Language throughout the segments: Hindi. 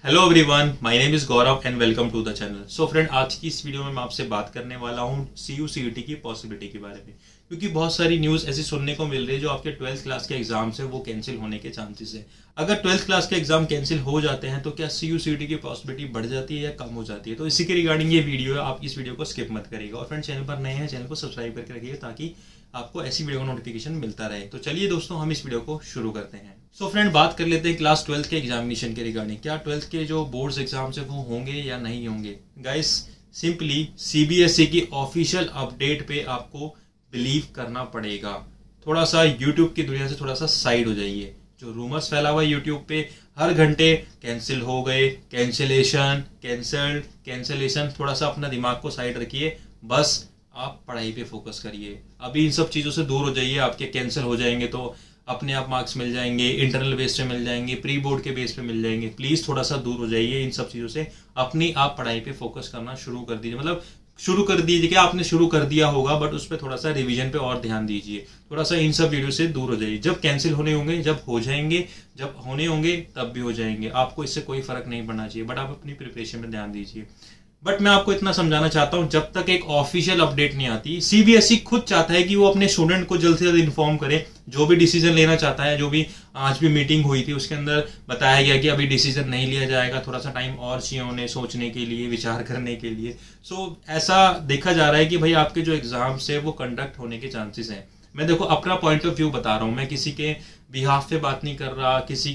Hello everyone, my name is Gaurav and welcome to the channel. So friend, आज की इस वीडियो में मैं आपसे बात करने वाला हूँ CUCET की पॉसिबिलिटी के बारे में, क्योंकि बहुत सारी न्यूज़ ऐसी सुनने को मिल रही है जो आपके 12th क्लास के एग्जाम्स है वो कैंसिल होने के चांसेस है। अगर 12th क्लास के एग्जाम कैंसिल हो जाते हैं तो क्या CUCET की पॉसिबिलिटी बढ़ जाती है या कम हो जाती है? तो इसी के रिगार्डिंग ये वीडियो है, आप इस वीडियो को स्किप मत करिएगा। और फ्रेंड, चैनल पर नए हैं, चैनल को सब्सक्राइब करके रखिए ताकि आपको ऐसी वीडियो का नोटिफिकेशन मिलता रहे। तो चलिए दोस्तों, हम इस वीडियो को शुरू करते हैं। सो फ्रेंड, बात कर लेते हैं क्लास 12th के एग्जामिनेशन के रिगार्डिंग। क्या 12th के जो बोर्ड्स एग्जाम्स है वो होंगे या नहीं होंगे? गाइस, सिंपली CBSE की ऑफिशियल अपडेट पे आपको बिलीव करना पड़ेगा। थोड़ा सा यूट्यूब की दुनिया से थोड़ा सा साइड हो जाइए। जो रूमर्स फैला हुआ है यूट्यूब पे हर घंटे, कैंसिल हो गए, कैंसिलेशन, कैंसल्ड, कैंसिलेशन, थोड़ा सा अपना दिमाग को साइड रखिए। बस आप पढ़ाई पे फोकस करिए। अभी इन सब चीज़ों से दूर हो जाइए। आपके कैंसिल हो जाएंगे तो अपने आप मार्क्स मिल जाएंगे, इंटरनल बेस पे मिल जाएंगे, प्री बोर्ड के बेस पे मिल जाएंगे। प्लीज़ थोड़ा सा दूर हो जाइए इन सब चीज़ों से। अपनी आप पढ़ाई पे फोकस करना शुरू कर दीजिए। मतलब शुरू कर दीजिए, क्या आपने शुरू कर दिया होगा, बट उस पर थोड़ा सा रिवीजन पे और ध्यान दीजिए। थोड़ा सा इन सब वीडियो से दूर हो जाइए। जब कैंसिल होने होंगे, जब हो जाएंगे, जब होने होंगे तब भी हो जाएंगे। आपको इससे कोई फर्क नहीं पड़ना चाहिए, बट आप अपनी प्रिपरेशन पे ध्यान दीजिए। बट मैं आपको इतना समझाना चाहता हूं, जब तक एक ऑफिशियल अपडेट नहीं आती, CBSE खुद चाहता है कि वो अपने स्टूडेंट को जल्द से जल्द इन्फॉर्म करे। जो भी डिसीजन लेना चाहता है, जो भी आज भी मीटिंग हुई थी उसके अंदर बताया गया कि अभी डिसीजन नहीं लिया जाएगा, थोड़ा सा टाइम और चाहिए उन्हें सोचने के लिए, विचार करने के लिए। सो ऐसा देखा जा रहा है कि भाई आपके जो एग्जाम्स है वो कंडक्ट होने के चांसेस हैं। मैं देखो अपना पॉइंट ऑफ व्यू बता रहा हूँ, मैं किसी के बिहाफ पे बात नहीं कर रहा, किसी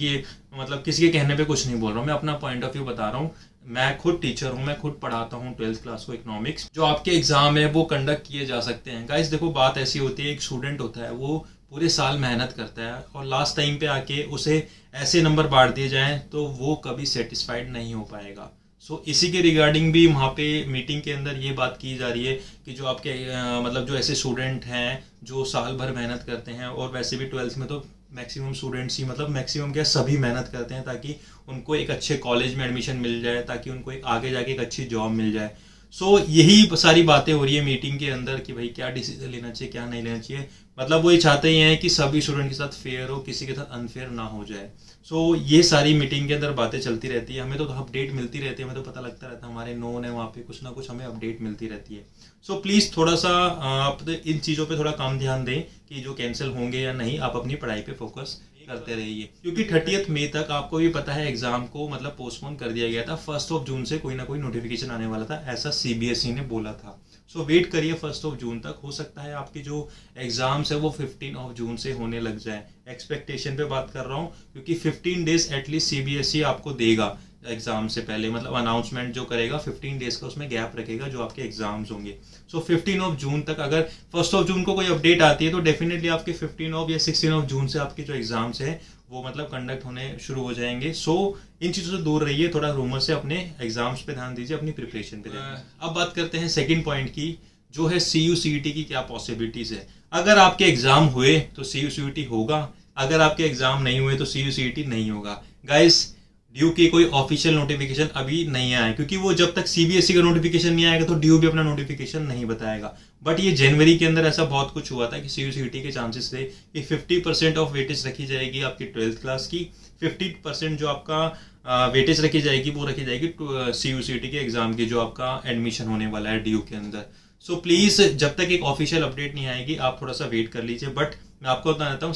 के कहने पे कुछ नहीं बोल रहा हूँ। मैं अपना पॉइंट ऑफ व्यू बता रहा हूँ। मैं खुद टीचर हूँ, मैं खुद पढ़ाता हूँ 12th क्लास को इकोनॉमिक्स। जो आपके एग्जाम है वो कंडक्ट किए जा सकते हैं। गाइस देखो, बात ऐसी होती है, एक स्टूडेंट होता है वो पूरे साल मेहनत करता है और लास्ट टाइम पे आके उसे ऐसे नंबर बांट दिए जाएं तो वो कभी सेटिस्फाइड नहीं हो पाएगा। सो इसी के रिगार्डिंग भी वहाँ पे मीटिंग के अंदर ये बात की जा रही है कि जो आपके मतलब जो ऐसे स्टूडेंट हैं जो साल भर मेहनत करते हैं, और वैसे भी 12th में तो मैक्सिमम स्टूडेंट्स ही, मतलब मैक्सिमम क्या, सभी मेहनत करते हैं ताकि उनको एक अच्छे कॉलेज में एडमिशन मिल जाए, ताकि उनको एक आगे जाके एक अच्छी जॉब मिल जाए। सो यही सारी बातें हो रही है मीटिंग के अंदर कि भाई क्या डिसीजन लेना चाहिए, क्या नहीं लेना चाहिए। मतलब वो ये चाहते ही हैं कि सभी स्टूडेंट के साथ फेयर हो, किसी के साथ अनफेयर ना हो जाए। सो ये सारी मीटिंग के अंदर बातें चलती रहती है। हमें तो अपडेट मिलती रहती है, हमें तो पता लगता रहता है, हमारे नोन है वहाँ पे कुछ ना कुछ हमें अपडेट मिलती रहती है। सो प्लीज़ थोड़ा सा आप इन चीज़ों पे थोड़ा कम ध्यान दें कि जो कैंसिल होंगे या नहीं। आप अपनी पढ़ाई पे फोकस करते रहिए, क्योंकि 30 मई तक आपको भी पता है एग्जाम को मतलब पोस्टपोन कर दिया गया था। 1 जून से कोई ना कोई नोटिफिकेशन आने वाला था, ऐसा CBSE ने बोला था। सो वेट करिए 1 जून तक। हो सकता है आपकी जो एग्जाम्स है वो 15 जून से होने लग जाए। एक्सपेक्टेशन पे बात कर रहा हूँ, क्योंकि 15 डेज एटलीस्ट CBSE आपको देगा एग्जाम से पहले। मतलब अनाउंसमेंट जो करेगा 15 डेज का उसमें गैप रखेगा जो आपके एग्जाम्स होंगे। सो 15 जून तक, अगर 1 जून को कोई अपडेट आती है तो डेफिनेटली आपके 15 या 16 जून से आपके जो एग्जाम्स है वो मतलब कंडक्ट होने शुरू हो जाएंगे। सो इन चीज़ों से दूर रहिए, थोड़ा रूमर से अपने एग्जाम्स पे ध्यान दीजिए, अपनी प्रिपरेशन पे ध्यान दीजिए। अब बात करते हैं सेकंड पॉइंट की, जो है CUCET की क्या पॉसिबिलिटीज है। अगर आपके एग्जाम हुए तो CUCET होगा, अगर आपके एग्जाम नहीं हुए तो CUCET नहीं होगा। गाइस, ड्यू की कोई ऑफिशियल नोटिफिकेशन अभी नहीं आया है, क्योंकि वो जब तक CBSE का नोटिफिकेशन नहीं आएगा तो ड्यू भी अपना नोटिफिकेशन नहीं बताएगा। बट ये जनवरी के अंदर ऐसा बहुत कुछ हुआ था कि CUCET के चांसेस थे कि 50% ऑफ वेटेज रखी जाएगी आपकी 12th क्लास की। 50% जो आपका वेटेज रखी जाएगी वो रखी जाएगी CUCET के एग्जाम की, जो आपका एडमिशन होने वाला है ड्यू के अंदर। सो प्लीज़, जब तक एक ऑफिशियल अपडेट नहीं आएगी आप थोड़ा सा वेट कर लीजिए। बट मैं आपको बता देता हूँ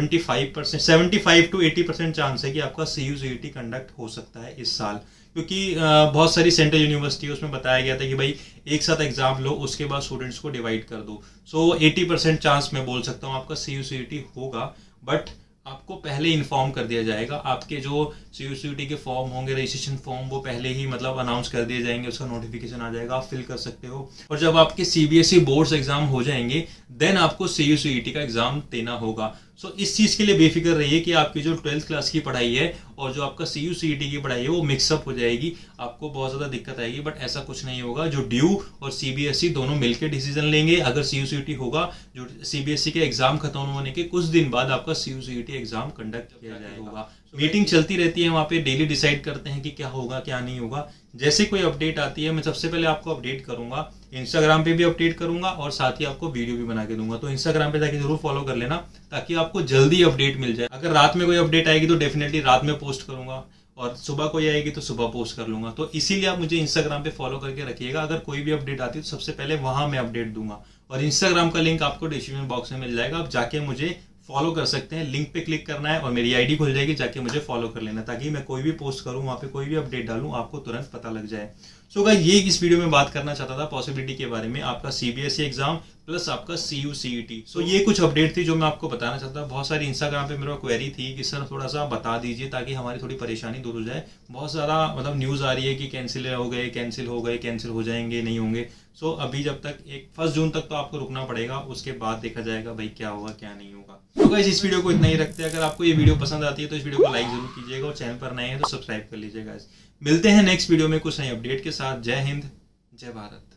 75 to 80% चांस है कि आपका CUCET कंडक्ट हो सकता है इस साल, क्योंकि बहुत सारी सेंट्रल यूनिवर्सिटी उसमें बताया गया था कि भाई एक साथ एग्जाम लो, उसके बाद स्टूडेंट्स को डिवाइड कर दो। सो 80% चांस मैं बोल सकता हूँ आपका CUCET होगा। बट आपको पहले इन्फॉर्म कर दिया जाएगा। आपके जो CUCET के फॉर्म होंगे, रजिस्ट्रेशन फॉर्म, वो पहले ही मतलब अनाउंस कर दिए जाएंगे, उसका नोटिफिकेशन आ जाएगा, आप फिल कर सकते हो। और जब आपके CBSE बोर्ड्स एग्जाम हो जाएंगे देन आपको CUCET का एग्जाम देना होगा। सो इस चीज़ के लिए बेफिक्र रहिए कि आपकी जो 12th क्लास की पढ़ाई है और जो आपका CUCET की पढ़ाई है वो मिक्सअप हो जाएगी, आपको बहुत ज़्यादा दिक्कत आएगी। बट ऐसा कुछ नहीं होगा। जो ड्यू और CBSE दोनों मिलकर डिसीजन लेंगे। अगर CUCET होगा, जो CBSE के एग्जाम खत्म होने के कुछ दिन बाद आपका CUCET एग्जाम कंडक्ट किया जाएगा। मीटिंग चलती रहती है वहाँ पे, डेली डिसाइड करते हैं कि क्या होगा क्या नहीं होगा। जैसे कोई अपडेट आती है मैं सबसे पहले आपको अपडेट करूंगा, इंस्टाग्राम पे भी अपडेट करूंगा और साथ ही आपको वीडियो भी बना के दूंगा। तो इंस्टाग्राम पे जाके जरूर फॉलो कर लेना ताकि आपको जल्दी अपडेट मिल जाए। अगर रात में कोई अपडेट आएगी तो डेफिनेटली रात में पोस्ट करूंगा, और सुबह कोई आएगी तो सुबह पोस्ट कर लूंगा। तो इसीलिए आप मुझे इंस्टाग्राम पे फॉलो करके रखिएगा। अगर कोई भी अपडेट आती है तो सबसे पहले वहां मैं अपडेट दूंगा, और इंस्टाग्राम का लिंक आपको डिस्क्रिप्शन बॉक्स में मिल जाएगा। आप जाके मुझे फॉलो कर सकते हैं, लिंक पे क्लिक करना है और मेरी आईडी खुल जाएगी, जाके मुझे फॉलो कर लेना, ताकि मैं कोई भी पोस्ट करूं, वहां पे कोई भी अपडेट डालूं, आपको तुरंत पता लग जाए। सो गाइस, ये इस वीडियो में बात करना चाहता था पॉसिबिलिटी के बारे में, आपका सीबीएसई एग्जाम प्लस आपका CUCET। सो ये कुछ अपडेट थी जो मैं आपको बताना चाहता था। बहुत सारी इंस्टाग्राम पे मेरा क्वेरी थी कि सर थोड़ा सा बता दीजिए ताकि हमारी थोड़ी परेशानी दूर हो जाए। बहुत सारा मतलब न्यूज़ आ रही है कि कैंसिल हो गए, कैंसिल हो गए, कैंसिल हो जाएंगे, नहीं होंगे। सो अभी जब तक 1 जून तक तो आपको रुकना पड़ेगा, उसके बाद देखा जाएगा भाई क्या होगा क्या नहीं होगा। तो गाइस, इस वीडियो को इतना ही रखते हैं। अगर आपको ये वीडियो पसंद आती है तो इस वीडियो को लाइक जरूर कीजिएगा, और चैनल पर नए हैं तो सब्सक्राइब कर लीजिएगा। मिलते हैं नेक्स्ट वीडियो में कुछ नई अपडेट के साथ। जय हिंद, जय भारत।